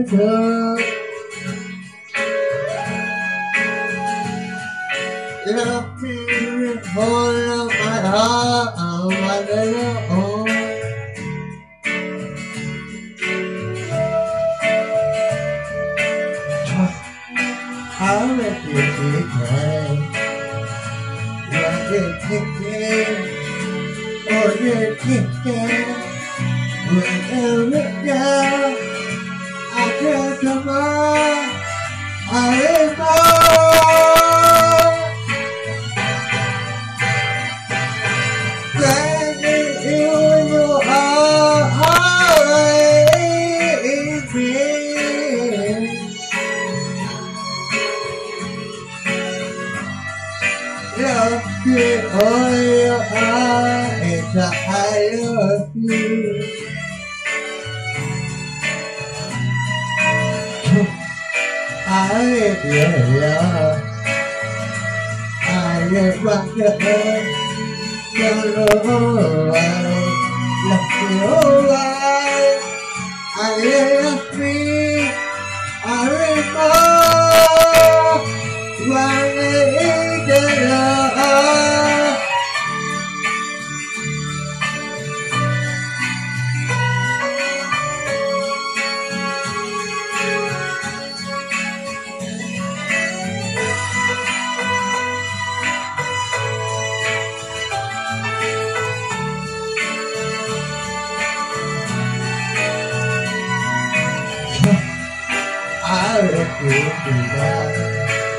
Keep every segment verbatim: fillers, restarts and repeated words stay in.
thương. Love me, hold up my heart, I wanna know. How let you take me? What you take me? Oh, you take me? Wherever you go, I can't come on. I live on. Love you, oh your eyes, I love you. I live your love, I live what you heard. Your love, love you, I love me, I live more. One day, the love. I let you be down.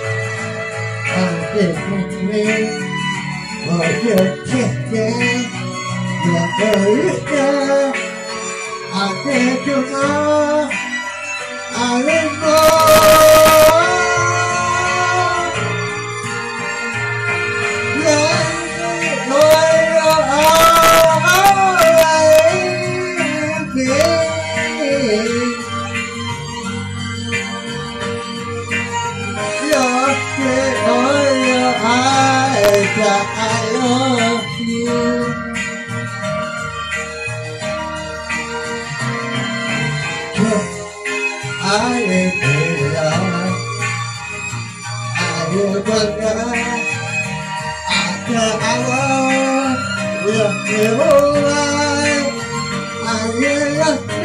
I didn't mean for your kissing. You're very good. I can't do more. I live more. Let me hold your arms, baby. Your sweet on your eyes, I love you. I live in love, I live for God. After I love you, you alive, I will love you.